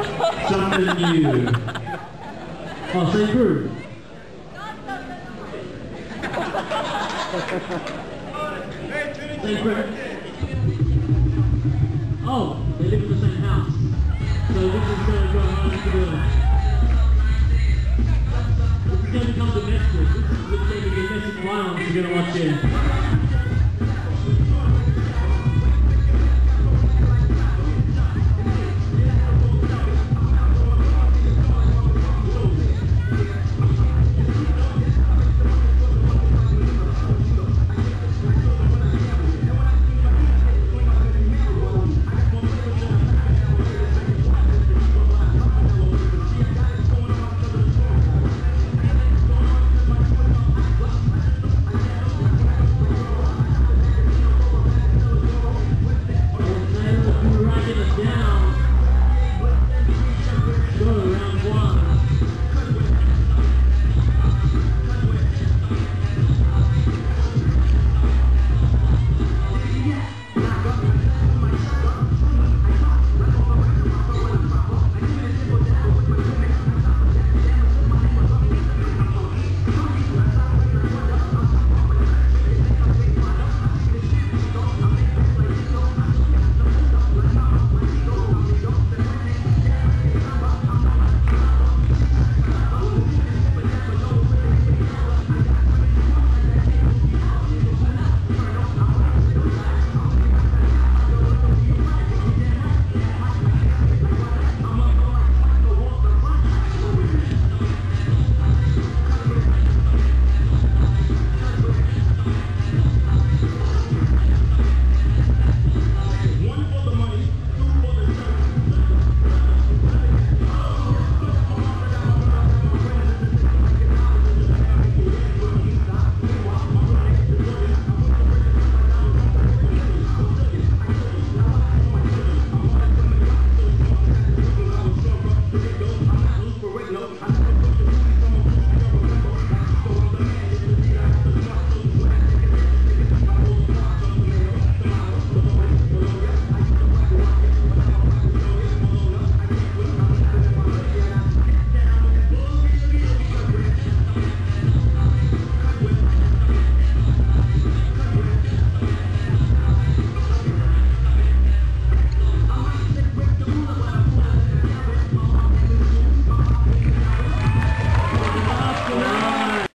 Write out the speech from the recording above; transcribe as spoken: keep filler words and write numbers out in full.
Something new. Oh, same crew. Same crew. Oh, they live in the same house. So this is going to go on to the... This is going to become domestic. This is going to be domestic violence you're going to watch here.